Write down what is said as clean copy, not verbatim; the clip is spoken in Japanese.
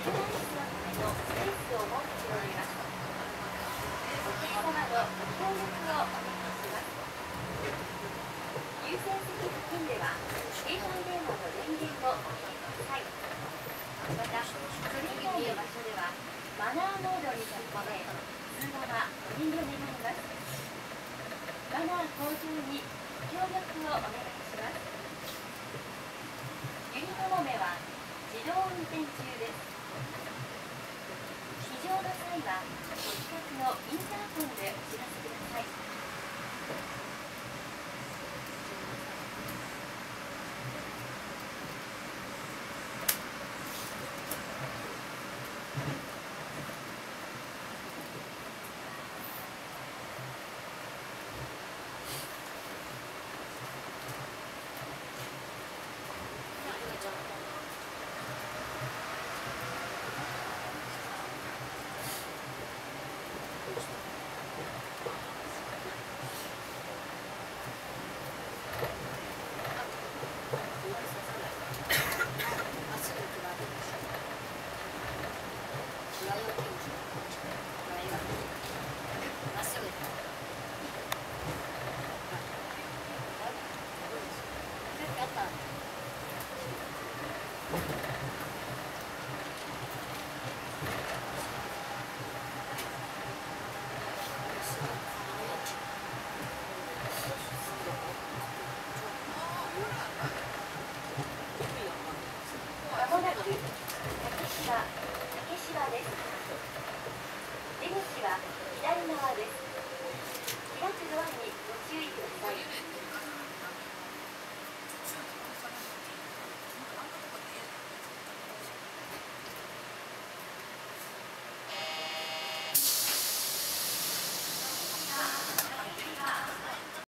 のためのスペースを設けております。お客様のご協力をお願いします。優先席付近では携帯電話の電源をお切りください。また、それ以外の場所ではマナーモードに切り替え、通話はご遠慮願います。マナー向上にご協力をお願いします。